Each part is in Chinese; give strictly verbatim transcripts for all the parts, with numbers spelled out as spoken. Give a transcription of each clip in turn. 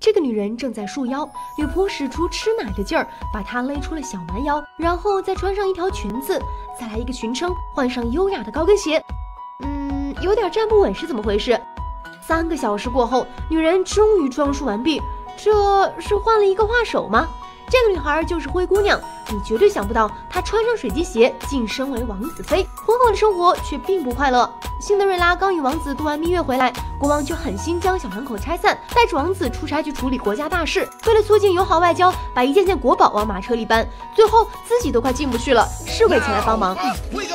这个女人正在束腰，女仆使出吃奶的劲儿，把她勒出了小蛮腰，然后再穿上一条裙子，再来一个裙撑，换上优雅的高跟鞋。嗯，有点站不稳是怎么回事？三个小时过后，女人终于装束完毕。这是换了一个画手吗？这个女孩就是灰姑娘，你绝对想不到，她穿上水晶鞋，晋升为王子妃。婚后的生活却并不快乐。辛德瑞拉刚与王子度完蜜月回来，国王就狠心将小两口拆散，带着王子出差去处理国家大事。为了促进友好外交，把一件件国宝往马车里搬，最后自己都快进不去了，侍卫前来帮忙。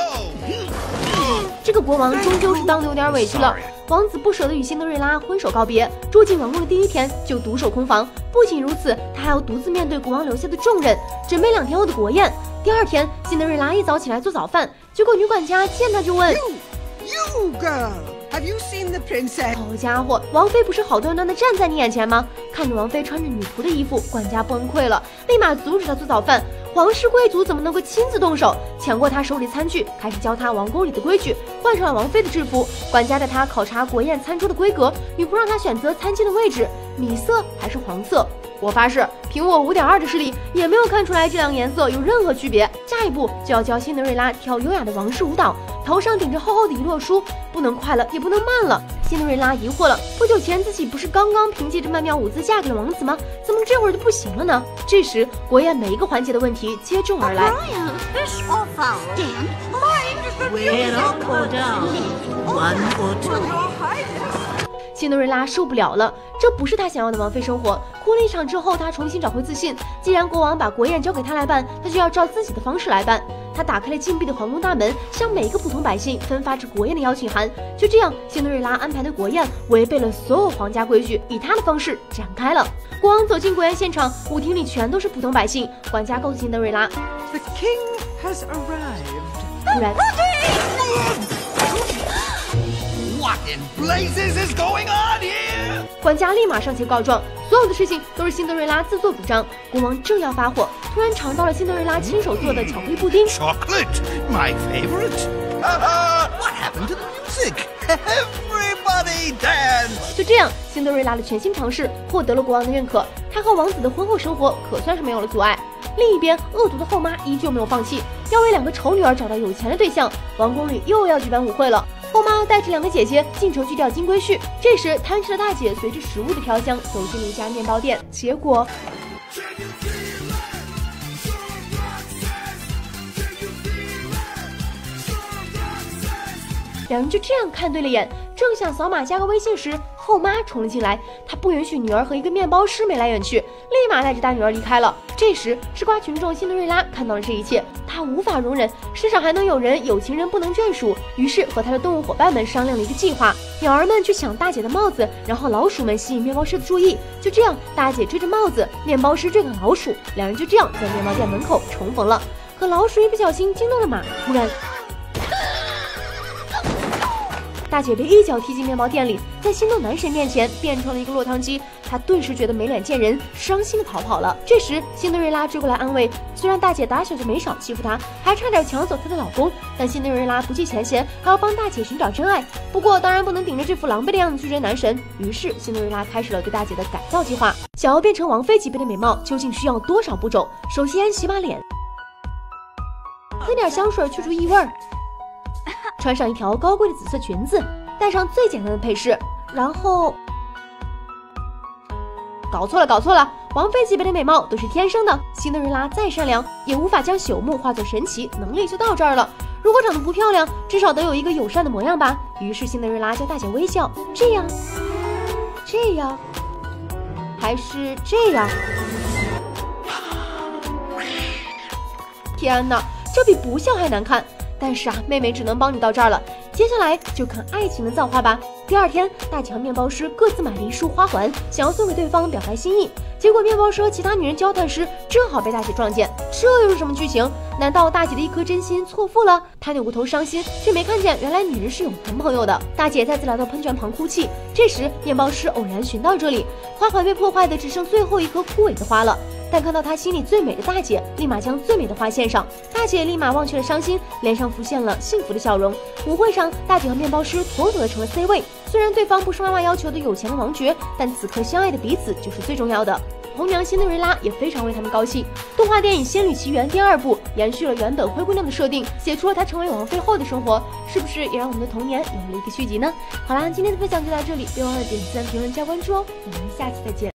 这个国王终究是当得有点委屈了。王子不舍得与辛德瑞拉挥手告别，住进王宫的第一天就独守空房。不仅如此，他还要独自面对国王留下的重任，准备两天后的国宴。第二天，辛德瑞拉一早起来做早饭，结果女管家见他就问 You, you girl, have you seen the princess? 好家伙，王妃不是好端端的站在你眼前吗？看着王妃穿着女仆的衣服，管家崩溃了，立马阻止她做早饭。皇室贵族怎么能够亲自动手？抢过他手里餐具，开始教他王宫里的规矩，换上了王妃的制服。管家带他考察国宴餐桌的规格，女仆让他选择餐巾的位置，米色还是黄色。我发誓，凭我五点二的视力，也没有看出来这两个颜色有任何区别。下一步就要教辛德瑞拉跳优雅的王室舞蹈，头上顶着厚厚的一摞书，不能快了，也不能慢了。辛德瑞拉疑惑了，不久前自己不是刚刚凭借着曼妙舞姿嫁给了王子吗？怎么这会儿就不行了呢？这时，国宴每一个环节的问题接踵而来。辛德瑞拉受不了了，这不是她想要的王妃生活。哭了一场之后，她重新找回自信。既然国王把国宴交给她来办，她就要照自己的方式来办。她打开了禁闭的皇宫大门，向每个普通百姓分发着国宴的邀请函。就这样，辛德瑞拉安排的国宴违背了所有皇家规矩，以她的方式展开了。国王走进国宴现场，舞厅里全都是普通百姓。管家告诉辛德瑞拉 The king has arrived. 突然。 What in blazes is going on here? 管家立马上前告状，所有的事情都是辛德瑞拉自作主张。国王正要发火，突然尝到了辛德瑞拉亲手做的巧克力布丁。 Chocolate, my favorite. What happened to the music? Everybody dance. 就这样，辛德瑞拉的全新尝试获得了国王的认可，她和王子的婚后生活可算是没有了阻碍。另一边，恶毒的后妈依旧没有放弃，要为两个丑女儿找到有钱的对象。王宫里又要举办舞会了。后妈带着两个姐姐进城去钓金龟婿，这时贪吃的大姐随着食物的飘香走进了一家面包店，结果两人就这样看对了眼，正想扫码加个微信时，后妈冲了进来，她不允许女儿和一个面包师眉来眼去，立马带着大女儿离开了。这时吃瓜群众辛德瑞拉看到了这一切，她无法容忍世上还能有人有情人不能眷属，于是和她的动物伙伴们商量了一个计划。鸟儿们去抢大姐的帽子，然后老鼠们吸引面包师的注意。就这样，大姐追着帽子，面包师追赶老鼠，两人就这样在面包店门口重逢了。可老鼠一不小心惊动了马，突然大姐被一脚踢进面包店里，在心动男神面前变成了一个落汤鸡，她顿时觉得没脸见人，伤心的逃跑了。这时，辛德瑞拉追过来安慰，虽然大姐打小就没少欺负她，还差点抢走她的老公，但辛德瑞拉不计前嫌，还要帮大姐寻找真爱。不过，当然不能顶着这副狼狈的样子去追男神，于是辛德瑞拉开始了对大姐的改造计划。想要变成王妃级别的美貌，究竟需要多少步骤？首先，洗把脸，喷点香水去除异味儿。穿上一条高贵的紫色裙子，带上最简单的配饰，然后搞错了，搞错了！王妃级别的美貌都是天生的，辛德瑞拉再善良也无法将朽木化作神奇，能力就到这儿了。如果长得不漂亮，至少得有一个友善的模样吧。于是辛德瑞拉教大姐微笑，这样，这样，还是这样？天哪，这比不笑还难看！但是啊，妹妹只能帮你到这儿了。接下来就看爱情的造化吧。第二天，大姐和面包师各自买了一束花环，想要送给对方表白心意。结果面包师和其他女人交谈时，正好被大姐撞见。这又是什么剧情？难道大姐的一颗真心错付了？她扭过头伤心，却没看见原来女人是有男朋友的。大姐再次来到喷泉旁哭泣。这时，面包师偶然寻到这里，花环被破坏的只剩最后一颗枯萎的花了。 但看到他心里最美的大姐，立马将最美的花献上。大姐立马忘却了伤心，脸上浮现了幸福的笑容。舞会上，大姐和面包师妥妥的成了 C 位。虽然对方不是妈妈要求的有钱的王爵，但此刻相爱的彼此就是最重要的。红娘辛德瑞拉也非常为他们高兴。动画电影《仙履奇缘》第二部延续了原本灰姑娘的设定，写出了她成为王妃后的生活，是不是也让我们的童年有了一个续集呢？好啦，今天的分享就到这里，别忘了点赞、评论、加关注哦，我们下期再见。